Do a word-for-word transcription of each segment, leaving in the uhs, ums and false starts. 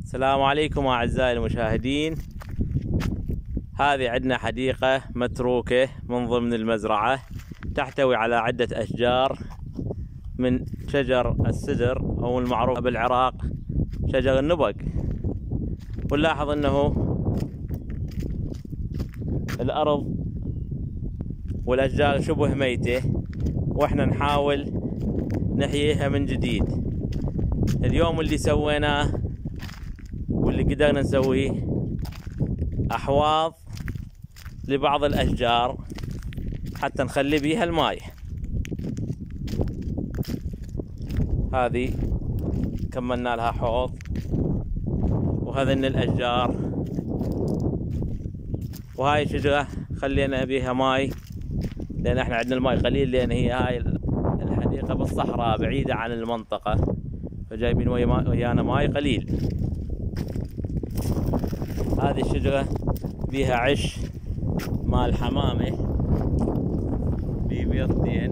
السلام عليكم أعزائي المشاهدين. هذه عندنا حديقة متروكة من ضمن المزرعة، تحتوي على عدة أشجار من شجر السدر أو المعروف بالعراق شجر النبق. ونلاحظ أنه الأرض والأشجار شبه ميتة، وإحنا نحاول نحييها من جديد. اليوم اللي سويناه واللي قدرنا نسويه أحواض لبعض الأشجار حتى نخلي بيها الماء. هذه كملنا لها حوض، وهذن الأشجار، وهاي شجرة خلينا بيها ماي لأن احنا عندنا الماي قليل، لأن هي هاي الحديقة بالصحراء بعيدة عن المنطقة، فجايبين ويانا ماي قليل. هذه الشجرة بيها عش مال حمامة ببيضتين،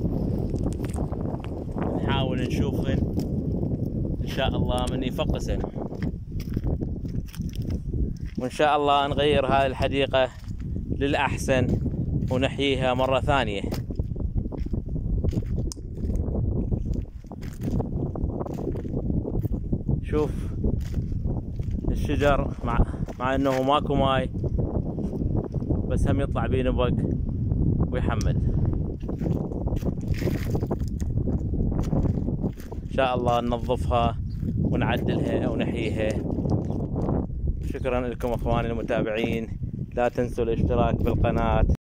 نحاول نشوفهن إن شاء الله من يفقسن، وإن شاء الله نغير هذه الحديقة للأحسن ونحييها مرة ثانية. شوف الشجر مع مع انه ماكو ماي، بس هم يطلع بيه نبق ويحمل. ان شاء الله ننظفها ونعدلها ونحييها. شكرا لكم اخواني المتابعين، لا تنسوا الاشتراك بالقناة.